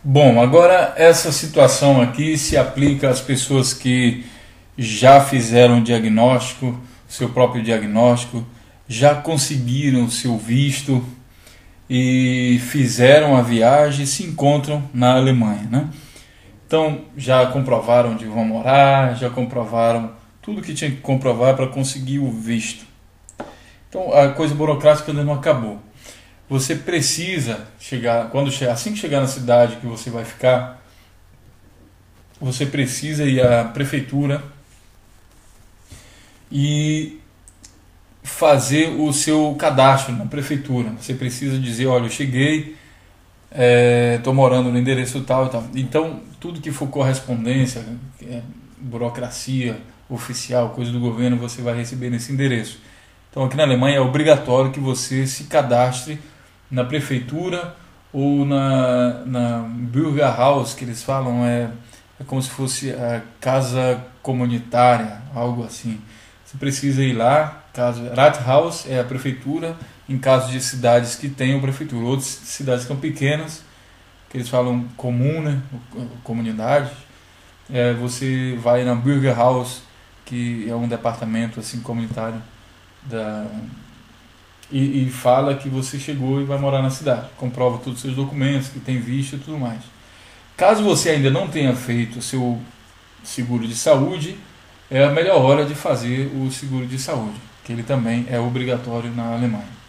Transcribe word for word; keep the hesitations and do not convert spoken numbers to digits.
Bom, agora essa situação aqui se aplica às pessoas que já fizeram o diagnóstico, seu próprio diagnóstico, já conseguiram o seu visto e fizeram a viagem e se encontram na Alemanha, né? Então já comprovaram onde vão morar, já comprovaram tudo que tinha que comprovar para conseguir o visto. Então a coisa burocrática ainda não acabou. Você precisa chegar, quando chegar, assim que chegar na cidade que você vai ficar, você precisa ir à prefeitura e fazer o seu cadastro na prefeitura. Você precisa dizer, olha, eu cheguei, estou morando no endereço tal e tal. Então, tudo que for correspondência, é, burocracia oficial, coisa do governo, você vai receber nesse endereço. Então, aqui na Alemanha é obrigatório que você se cadastre na prefeitura ou na, na Bürgerhaus, que eles falam, é, é como se fosse a casa comunitária, algo assim. Você precisa ir lá, caso Rathaus é a prefeitura, em caso de cidades que tenham prefeitura. Outras cidades que são pequenas, que eles falam comum, né, comunidade, é, você vai na Bürgerhaus, que é um departamento assim comunitário da E, e fala que você chegou e vai morar na cidade. Comprova todos os seus documentos, que tem visto e tudo mais. Caso você ainda não tenha feito o seu seguro de saúde, é a melhor hora de fazer o seguro de saúde, que ele também é obrigatório na Alemanha.